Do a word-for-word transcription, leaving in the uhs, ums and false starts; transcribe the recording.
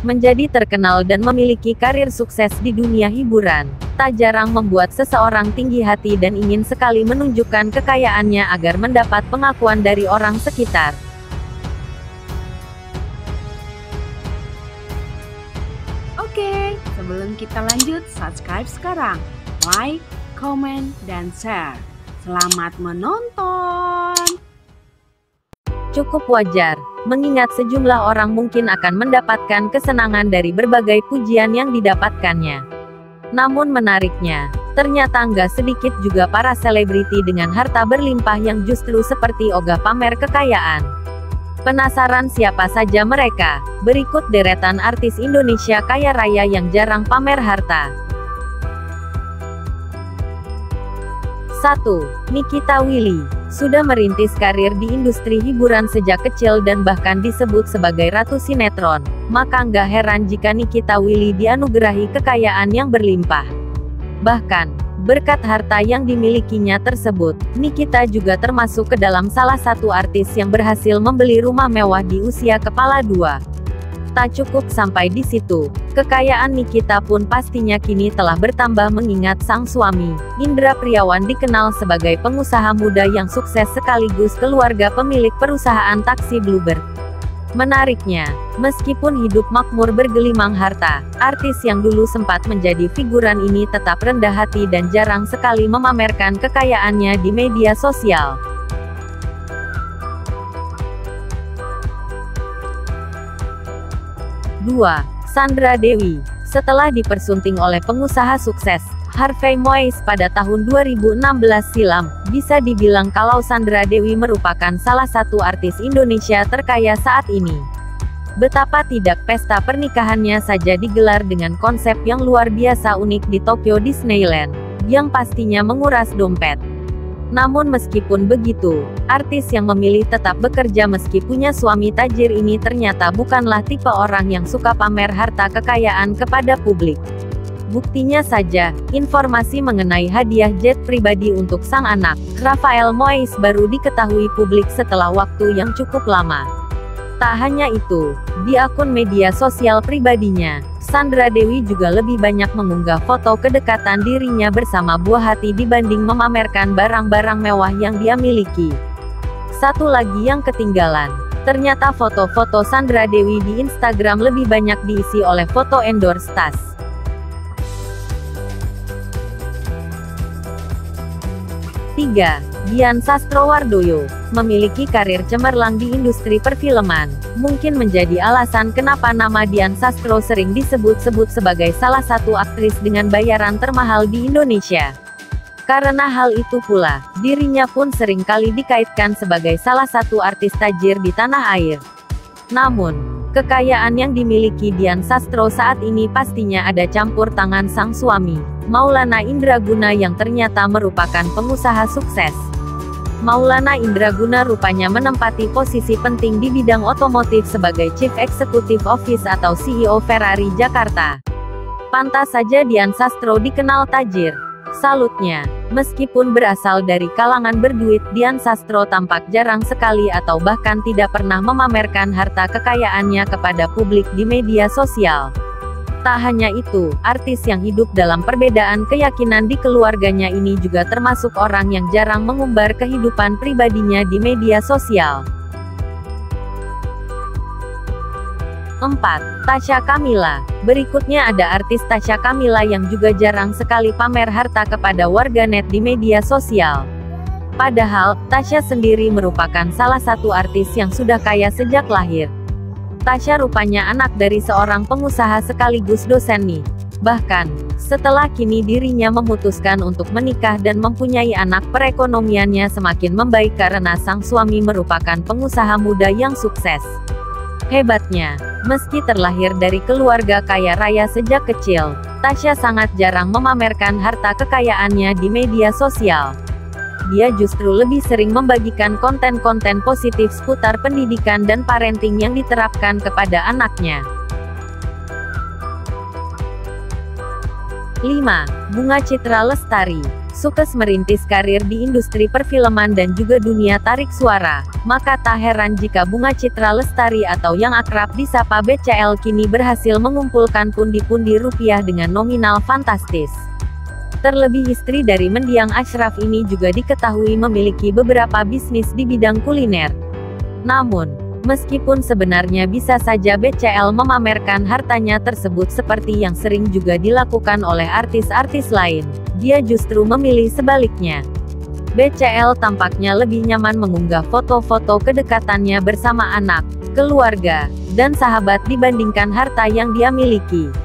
Menjadi terkenal dan memiliki karir sukses di dunia hiburan, tak jarang membuat seseorang tinggi hati dan ingin sekali menunjukkan kekayaannya agar mendapat pengakuan dari orang sekitar. Oke, sebelum kita lanjut, subscribe sekarang, like, comment, dan share. Selamat menonton! Cukup wajar, mengingat sejumlah orang mungkin akan mendapatkan kesenangan dari berbagai pujian yang didapatkannya. Namun menariknya, ternyata nggak sedikit juga para selebriti dengan harta berlimpah yang justru seperti ogah pamer kekayaan. Penasaran siapa saja mereka? Berikut deretan artis Indonesia kaya raya yang jarang pamer harta. satu. Nikita Willy. Sudah merintis karir di industri hiburan sejak kecil dan bahkan disebut sebagai ratu sinetron, maka nggak heran jika Nikita Willy dianugerahi kekayaan yang berlimpah. Bahkan, berkat harta yang dimilikinya tersebut, Nikita juga termasuk ke dalam salah satu artis yang berhasil membeli rumah mewah di usia kepala dua. Tak cukup sampai di situ, kekayaan Nikita pun pastinya kini telah bertambah mengingat sang suami, Indra Priawan, dikenal sebagai pengusaha muda yang sukses sekaligus keluarga pemilik perusahaan taksi Bluebird. Menariknya, meskipun hidup makmur bergelimang harta, artis yang dulu sempat menjadi figuran ini tetap rendah hati dan jarang sekali memamerkan kekayaannya di media sosial. dua. Sandra Dewi. Setelah dipersunting oleh pengusaha sukses, Harvey Moise pada tahun dua ribu enam belas silam, bisa dibilang kalau Sandra Dewi merupakan salah satu artis Indonesia terkaya saat ini. Betapa tidak, pesta pernikahannya saja digelar dengan konsep yang luar biasa unik di Tokyo Disneyland, yang pastinya menguras dompet. Namun meskipun begitu, artis yang memilih tetap bekerja meski punya suami tajir ini ternyata bukanlah tipe orang yang suka pamer harta kekayaan kepada publik. Buktinya saja, informasi mengenai hadiah jet pribadi untuk sang anak, Rafael Moise, baru diketahui publik setelah waktu yang cukup lama. Tak hanya itu, di akun media sosial pribadinya, Sandra Dewi juga lebih banyak mengunggah foto kedekatan dirinya bersama buah hati dibanding memamerkan barang-barang mewah yang dia miliki. Satu lagi yang ketinggalan, ternyata foto-foto Sandra Dewi di Instagram lebih banyak diisi oleh foto endorse tas. tiga. Dian Sastrowardoyo. Memiliki karir cemerlang di industri perfilman, mungkin menjadi alasan kenapa nama Dian Sastro sering disebut-sebut sebagai salah satu aktris dengan bayaran termahal di Indonesia. Karena hal itu pula, dirinya pun sering kali dikaitkan sebagai salah satu artis tajir di tanah air. Namun, kekayaan yang dimiliki Dian Sastro saat ini pastinya ada campur tangan sang suami, Maulana Indraguna, yang ternyata merupakan pengusaha sukses. Maulana Indraguna rupanya menempati posisi penting di bidang otomotif sebagai Chief Executive Office atau C E O Ferrari Jakarta. Pantas saja Dian Sastro dikenal tajir. Salutnya, meskipun berasal dari kalangan berduit, Dian Sastro tampak jarang sekali atau bahkan tidak pernah memamerkan harta kekayaannya kepada publik di media sosial. Tak hanya itu, artis yang hidup dalam perbedaan keyakinan di keluarganya ini juga termasuk orang yang jarang mengumbar kehidupan pribadinya di media sosial. empat. Tasya Kamila. Berikutnya ada artis Tasya Kamila yang juga jarang sekali pamer harta kepada warganet di media sosial. Padahal, Tasya sendiri merupakan salah satu artis yang sudah kaya sejak lahir. Tasya rupanya anak dari seorang pengusaha sekaligus dosen nih. Bahkan, setelah kini dirinya memutuskan untuk menikah dan mempunyai anak, perekonomiannya semakin membaik karena sang suami merupakan pengusaha muda yang sukses. Hebatnya, meski terlahir dari keluarga kaya raya sejak kecil, Tasya sangat jarang memamerkan harta kekayaannya di media sosial. Dia justru lebih sering membagikan konten-konten positif seputar pendidikan dan parenting yang diterapkan kepada anaknya. lima. Bunga Citra Lestari. sukses merintis karir di industri perfilman dan juga dunia tarik suara, maka tak heran jika Bunga Citra Lestari atau yang akrab disapa B C L kini berhasil mengumpulkan pundi-pundi rupiah dengan nominal fantastis. Terlebih istri dari mendiang Ashraf ini juga diketahui memiliki beberapa bisnis di bidang kuliner. Namun, meskipun sebenarnya bisa saja B C L memamerkan hartanya tersebut seperti yang sering juga dilakukan oleh artis-artis lain, dia justru memilih sebaliknya. B C L tampaknya lebih nyaman mengunggah foto-foto kedekatannya bersama anak, keluarga, dan sahabat dibandingkan harta yang dia miliki.